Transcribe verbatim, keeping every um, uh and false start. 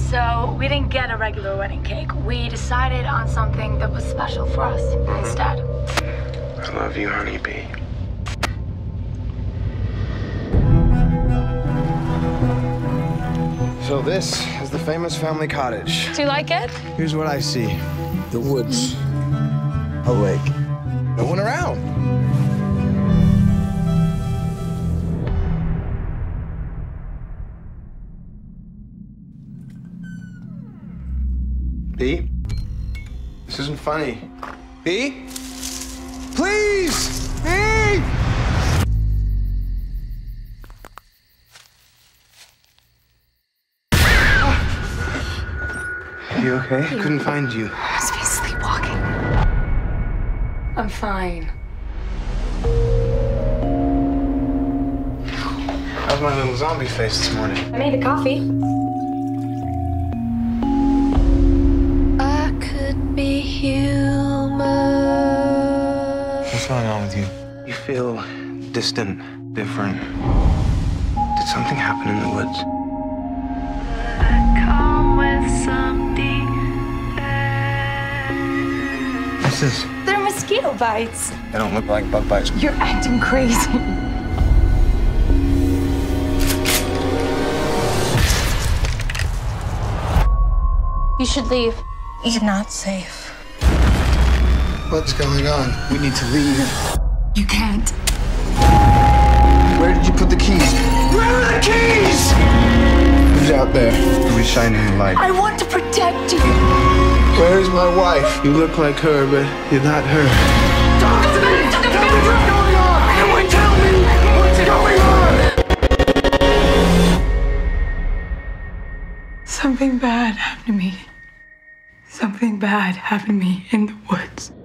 So we didn't get a regular wedding cake. We decided on something that was special for us mm-hmm. instead. I love you, honeybee. So this is the famous family cottage. Do you like it? Here's what I see. The woods. A lake. No one around. B? This isn't funny. B? Please! B! You okay? I couldn't find you. I must be sleepwalking. I'm fine. How's my little zombie face this morning? I made the coffee. I could be human. What's going on with you? You feel distant, different. Did something happen in the woods? Come with some defense. What's this? They're mosquito bites. They don't look like bug bites. You're acting crazy. You should leave. You're not safe. What's going on? We need to leave. You can't. Where did you put the keys? Where are the keys? Who's out there? Who's shining the light? I want to protect you. Where's my wife? You look like her, but you're not her. Talk to me! Tell me what's going on! Anyone tell me what's going on! Something bad happened to me. Something bad happened to me in the woods.